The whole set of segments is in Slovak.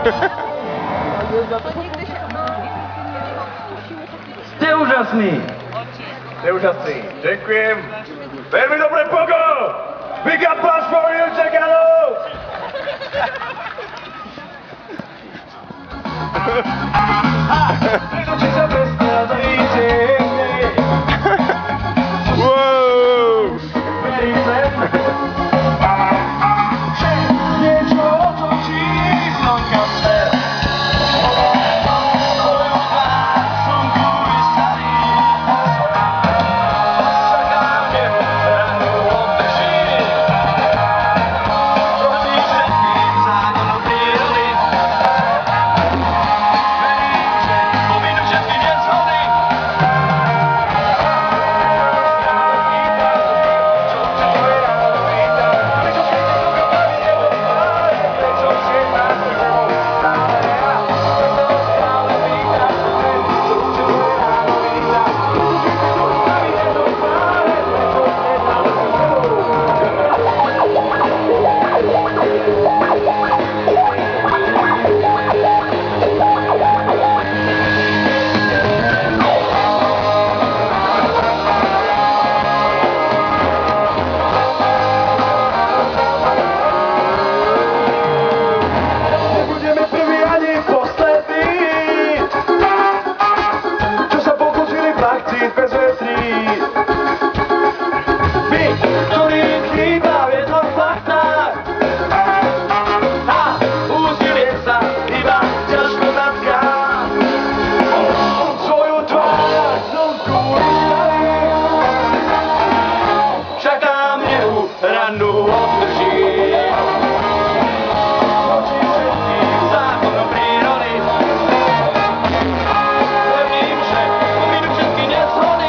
Ste úžasný. Ste úžasný. Ďakujem. Veľmi dobre, Pogo! Big applause for you, Čekanos! Pretože sa prestrávajíte Wow! niečo otočí slnka smer. Tvojou tvár slnku vystaví. Čaká mne ráno obdrží. Proti všetkým zákonom prírody. Verím, že pominú všetky nezhody. Nebudeme prví ani poslední, čo sa pokúsili plachtiť bez vetrí. My, ktorým chýba v jednom plachtách, a úsilie sa iba ťažko natká. Svoju tvár slnku vystaví, však tam nehu rannú obdrží. Proti všetkým zákonom prírody. Verím, že pominú všetky nezhody.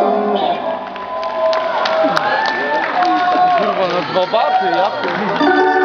Kurwa, no dwa baty, ja pierdolę.